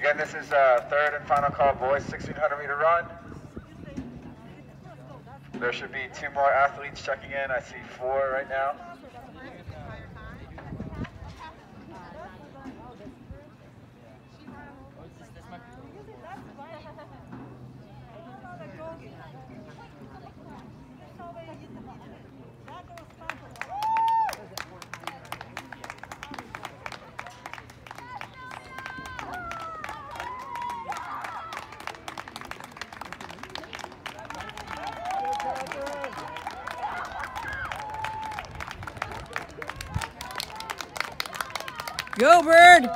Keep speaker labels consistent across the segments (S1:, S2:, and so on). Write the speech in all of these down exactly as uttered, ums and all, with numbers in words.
S1: Again, this is uh, third and final call, boys, sixteen hundred meter run. There should be two more athletes checking in. I see four right now.
S2: Go, Bird!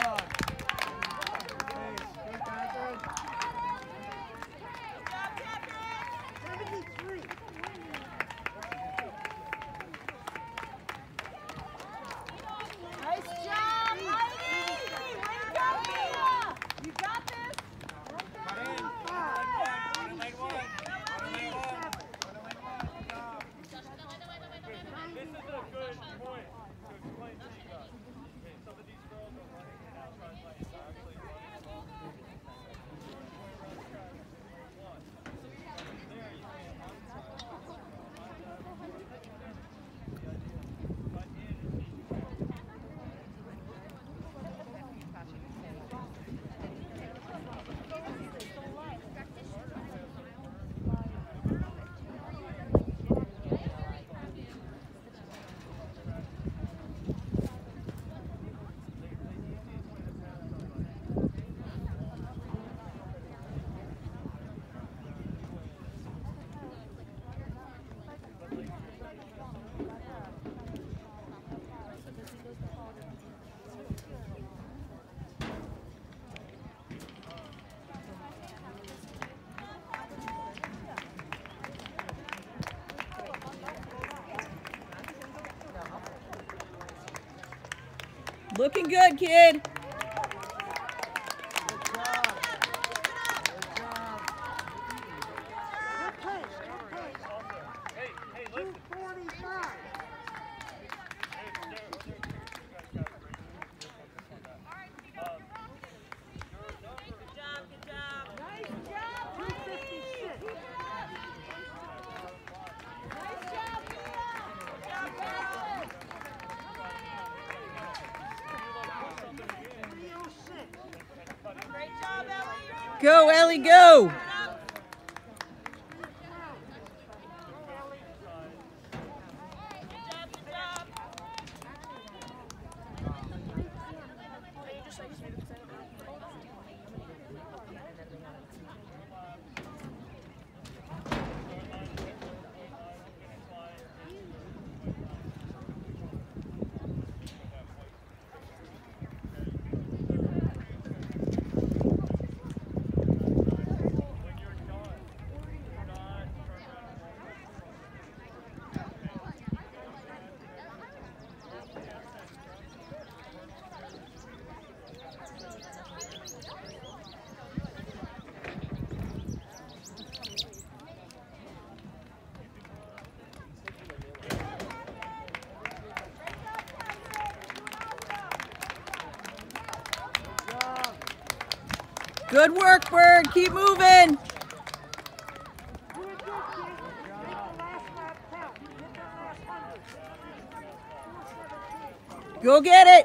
S2: Looking good, kid. Go, Ellie, go! Good work, Bird. Keep moving. Go get it.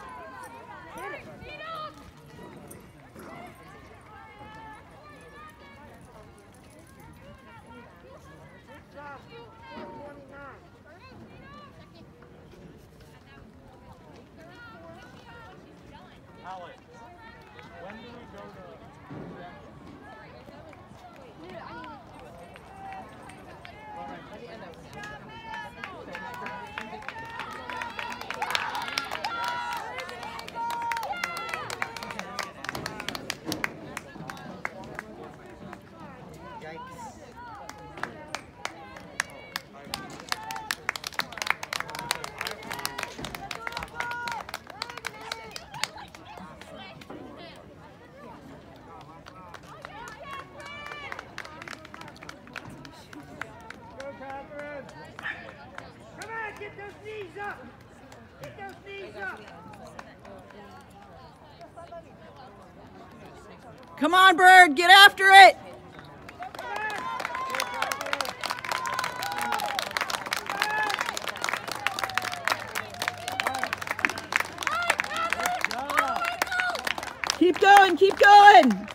S3: Get those knees up! Get those knees up!
S2: Come on, Bird, get after it. Keep going, keep going.